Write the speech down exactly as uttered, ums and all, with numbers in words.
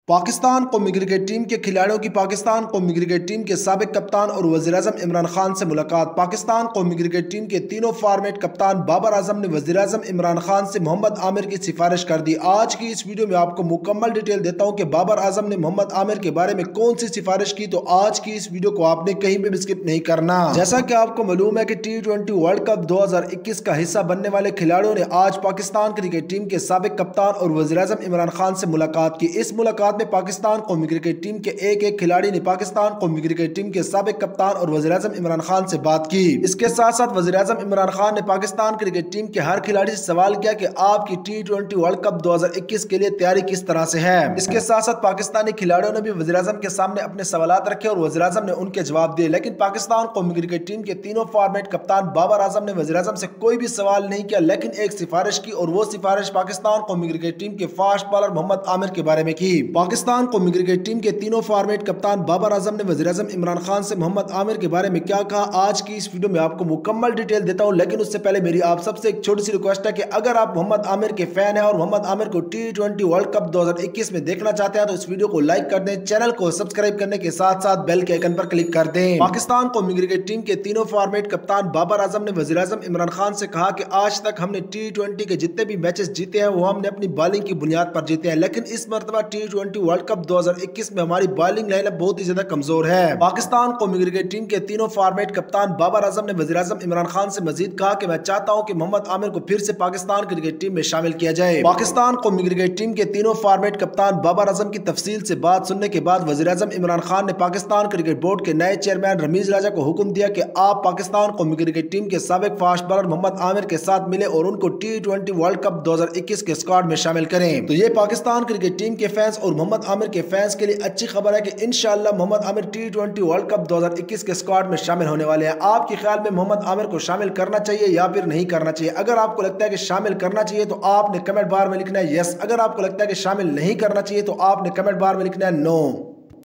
पाकिस्तान कौमी cricket team के खिलाड़ियों की पाकिस्तान कौमी क्रिकेट टीम के साबिक कप्तान और वज़ीर-ए-आज़म इमरान खान से मुलाकात। पाकिस्तान कौमी क्रिकेट टीम के तीनों फॉर्मेट कप्तान बाबर आजम ने वज़ीर-ए-आज़म इमरान खान से मोहम्मद आमिर की सिफारिश कर दी। आज की इस वीडियो में आपको मुकम्मल डिटेल देता हूं कि बाबर आजम ने मोहम्मद आमिर के बारे में कौन सी सिफारिश की, तो आज की इस वीडियो को आपने कहीं भी स्किप नहीं करना। जैसा कि आपको मालूम है कि टी ट्वेंटी वर्ल्ड कप दो हजार इक्कीस का हिस्सा बनने वाले खिलाड़ियों ने आज पाकिस्तान क्रिकेट टीम के साबिक कप्तान और वज़ीर-ए-आज़म इमरान खान से मुलाकात की। इस मुलाकात में पाकिस्तान कौमी क्रिकेट टीम के एक एक खिलाड़ी ने पाकिस्तान कौमी क्रिकेट टीम के साबिक कप्तान और वज़ीर-ए-आज़म इमरान खान से बात की। इसके साथ साथ वज़ीर-ए-आज़म इमरान खान ने पाकिस्तान क्रिकेट टीम के हर खिलाड़ी से सवाल किया कि आपकी टी ट्वेंटी वर्ल्ड कप दो हजार इक्कीस के लिए तैयारी किस तरह से है। इसके साथ साथ पाकिस्तानी खिलाड़ियों ने भी वज़ीर-ए-आज़म के सामने अपने सवालात रखे और वज़ीर-ए-आज़म ने उनके जवाब दिए। लेकिन पाकिस्तान कौमी क्रिकेट टीम के तीनों फॉर्मेट कप्तान बाबर आजम ने वज़ीर-ए-आज़म से कोई भी सवाल नहीं किया, लेकिन एक सिफारिश की और वो सिफारिश पाकिस्तान कौमी क्रिकेट टीम के फास्ट बॉलर मोहम्मद आमिर के बारे में की। पाकिस्तान कौमी क्रिकेट टीम के तीनों फॉर्मेट कप्तान बाबर आजम ने वज़ीर-ए-आज़म इमरान खान से मोहम्मद आमिर के बारे में क्या कहा, आज की इस वीडियो में आपको मुकम्मल डिटेल देता हूं। लेकिन उससे पहले मेरी आप सबसे एक छोटी सी रिक्वेस्ट है कि अगर आप मोहम्मद आमिर के फैन हैं और मोहम्मद आमिर को टी ट्वेंटी वर्ल्ड कप दो हजार इक्कीस में देखना चाहते हैं तो इस वीडियो को लाइक कर दें, चैनल को सब्सक्राइब करने के साथ साथ बेल के आइकन पर क्लिक कर दें। पाकिस्तान कौमी क्रिकेट टीम के तीनों फॉर्मेट कप्तान बाबर आजम ने वज़ीर-ए-आज़म इमरान खान से कहा कि आज तक हमने टी ट्वेंटी के जितने भी मैचेस जीते हैं वो हमने अपनी बॉलिंग की बुनियाद पर जीते हैं, लेकिन इस मरतबा टी ट्वेंटी वर्ल्ड कप दो हजार इक्कीस में हमारी बॉलिंग लाइनअप बहुत ही ज्यादा कमजोर है। पाकिस्तान कौमी क्रिकेट टीम के तीनों फॉर्मेट कप्तान बाबर आजम ने वज़ीर-ए-आज़म इमरान खान से मजीद कहा कि मैं चाहता हूं कि मोहम्मद आमिर को फिर से पाकिस्तान क्रिकेट टीम में शामिल किया जाए। पाकिस्तान कौमी क्रिकेट टीम के तीनों फॉर्मेट कप्तान बाबर आजम की तफसील से बात सुनने के बाद वज़ीर-ए-आज़म इमरान खान ने पाकिस्तान क्रिकेट बोर्ड के नए चेयरमैन रमीज राजा को हुक्म दिया कि आप पाकिस्तान कौमी क्रिकेट टीम के साबिक फास्ट बॉलर मोहम्मद आमिर के साथ मिले और उनको टी ट्वेंटी वर्ल्ड कप दो हजार इक्कीस के स्क्वाड में शामिल करें। तो ये पाकिस्तान क्रिकेट टीम के फैंस और मोहम्मद आमिर के फैंस के लिए अच्छी खबर है कि इंशाअल्लाह Mohammad Amir T twenty world cup दो हजार इक्कीस के स्क्वाड में शामिल होने वाले हैं। आपके ख्याल में मोहम्मद आमिर को शामिल करना चाहिए या फिर नहीं करना चाहिए? अगर आपको लगता है कि शामिल करना चाहिए तो आपने कमेंट बार में लिखना है यस, अगर आपको लगता है कि शामिल नहीं करना चाहिए तो आपने कमेंट बार में लिखना है नो।